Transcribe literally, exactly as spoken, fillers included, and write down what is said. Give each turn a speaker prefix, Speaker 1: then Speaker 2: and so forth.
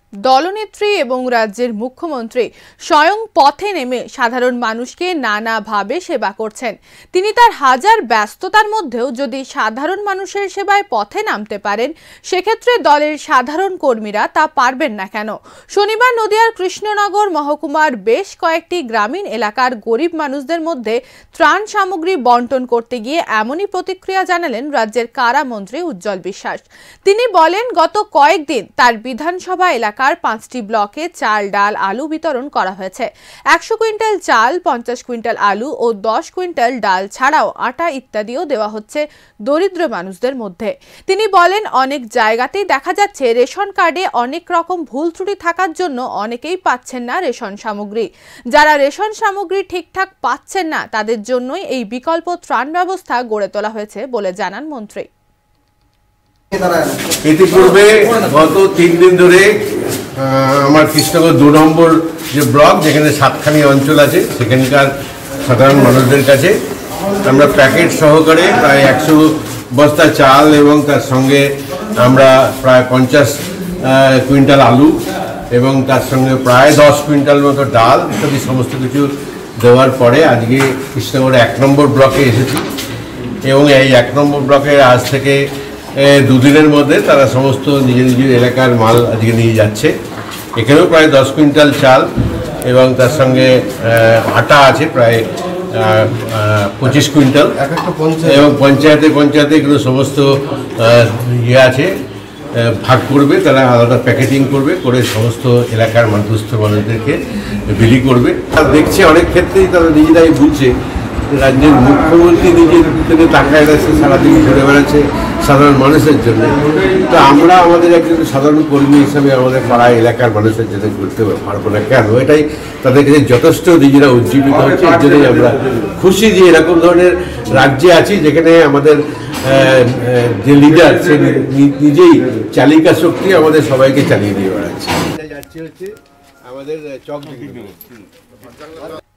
Speaker 1: দলনেত্রী এবং রাজ্যের মুখ্যমন্ত্রী স্বয়ং পথে নেমে সাধারণ মানুষকে নানাভাবে সেবা করছেন। তিনি তার হাজার ব্যস্ততার মধ্যেও যদি সাধারণ মানুষের সেবায় পথে নামতে পারেন, সেক্ষেত্রে দলের সাধারণ কর্মীরা তা পারবেন না কেন? শনিবার নদিয়ার কৃষ্ণনগর মহকুমার বেশ কয়েকটি গ্রামীণ এলাকার গরিব মানুষদের মধ্যে ত্রাণ সামগ্রী বন্টন করতে গিয়ে এমনই প্রতিক্রিয়া জানালেন রাজ্যের কারামন্ত্রী উজ্জ্বল বিশ্বাস। তিনি বলেন, গত কয়েকদিন তার বিধানসভা এলাকার পাঁচটি ব্লকে চাল, ডাল, আলু বিতরণ করা হয়েছে। একশো কুইন্টাল চাল, পঞ্চাশ কুইন্টাল আলু ও দশ কুইন্টাল ডাল ছাড়াও আটা ইত্যাদিও দেওয়া হচ্ছে দরিদ্র মানুষদের মধ্যে। তিনি বলেন, অনেক জায়গাতেই দেখা যাচ্ছে রেশন কার্ডে অনেক রকম ভুল ত্রুটি থাকার জন্য অনেকেই পাচ্ছেন না রেশন সামগ্রী। যারা রেশন সামগ্রী ঠিকঠাক পাচ্ছেন না, তাদের জন্যই এই বিকল্প ত্রাণ ব্যবস্থা গড়ে তোলা হয়েছে বলে জানান মন্ত্রী।
Speaker 2: ইতিপূর্বে গত তিন দিন ধরে আমার কৃষ্ণনগর দু নম্বর যে ব্লক, যেখানে সাতখানি অঞ্চল আছে, সেখানকার সাধারণ মানুষদের কাছে আমরা প্যাকেট সহকারে প্রায় একশো বস্তা চাল এবং তার সঙ্গে আমরা প্রায় পঞ্চাশ কুইন্টাল আলু এবং তার সঙ্গে প্রায় দশ কুইন্টাল মতো ডাল ইত্যাদি সমস্ত কিছু দেওয়ার পরে আজকে কৃষ্ণনগর এক নম্বর ব্লকে এসেছি এবং এই এক নম্বর ব্লকে আজ থেকে দুদিনের মধ্যে তারা সমস্ত নিজের নিজের এলাকার মাল আজকে নিয়ে যাচ্ছে। এখানেও প্রায় দশ কুইন্টাল চাল এবং তার সঙ্গে আটা আছে প্রায় পঁচিশ কুইন্টাল এবং পঞ্চায়েতে পঞ্চায়েতে এগুলো সমস্ত ইয়ে আছে, ভাগ করবে, তারা আলাদা প্যাকেটিং করবে, করে সমস্ত এলাকার দুস্থ মানুষদেরকে বিলি করবে। দেখছে অনেক ক্ষেত্রেই তারা নিজেরাই বুঝছে রাজ্যের মুখ্যমন্ত্রী নিজের থেকে টাকা এসে সারাদিন ঘুরে বেড়াচ্ছে সাধারণ মানুষের জন্য। তো আমরা আমাদের একজন সাধারণ কর্মী হিসাবে আমাদের পাড়া এলাকার মানুষের জন্য ঘুরতে পারবো না কেন? এটাই তাদের কাছে যথেষ্ট নিজেরা উজ্জীবিত হচ্ছে। এর জন্যই আমরা খুশি যে এরকম ধরনের রাজ্যে আছি, যেখানে আমাদের যে লিডার সে নিজেই চালিকা শক্তি আমাদের সবাইকে চালিয়ে দিয়ে বেড়াচ্ছে। যাচ্ছে হচ্ছে আমাদের চক